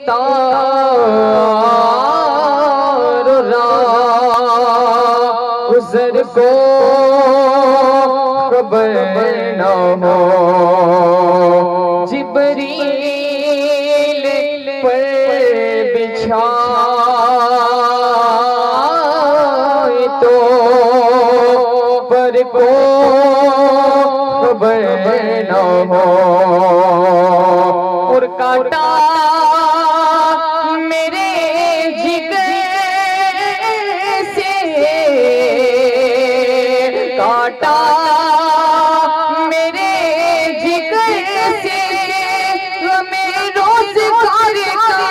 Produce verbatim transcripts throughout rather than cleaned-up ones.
तार गुजर को खबर न हो, जिब्रील पर बिछाए तो पर को खबर न हो, और काटा मेरे जिगर से, काटा मेरे जिगर से हमें रोज़गार का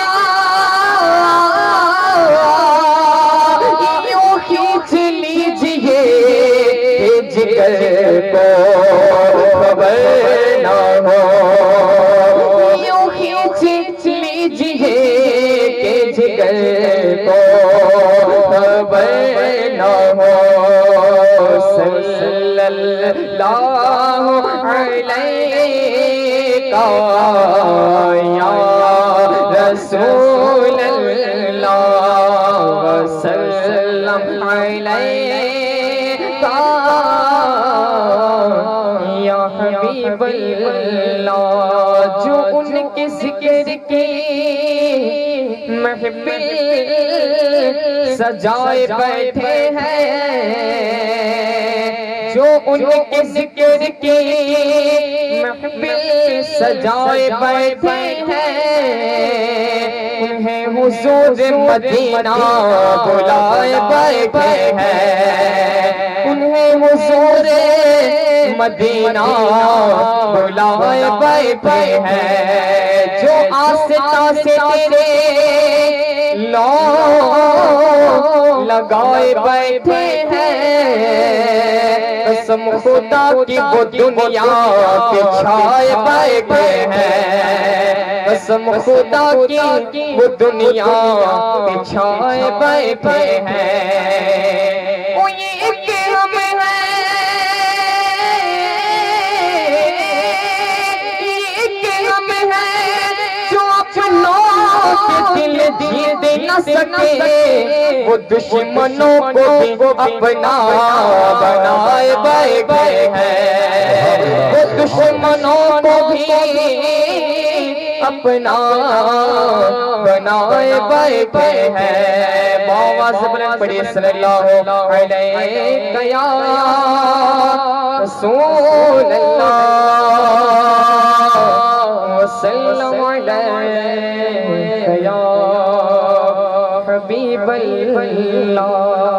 यूं खींच लीजिए जिगर को खबर न हो, यूं खींच लीजिए के जिगर को खबर न हो। सल्लल्लाहु अलैका या रसूल अल्लाह, सल्लम अलैका या हबीब अल्लाह। जो उनके जिक्र की महफिल सजाए बैठे हैं, जो उनके जिक्र की महफिल सजाए बैठे हैं, उन्हें हुजूर मदीना बुलाए बैठे हैं, उन्हें हुजूर मदीना बुलाए बैठे हैं। जो आस्था से तेरे लो लगाए बैठे हैं, कसम खुदा की वो दुनिया बिछाए बैठे हैं, कसम खुदा की वो दुनिया बिछाए बैठे हैं। ओ ये एक हम हैं, ये एक हम हैं जो अपनों के दिल जीत न सके, वो दुश्मनों को भी अपना बनाए बैठे हैं, वो दुश्मनों को भी अपना बनाए बैठे हैं। आवाज़ बुलंद पढ़िए सल्लल्लाहु अलैहि या रसूल अल्लाह, सल्लल्लाहु अलैहि या हबीब अल्लाह।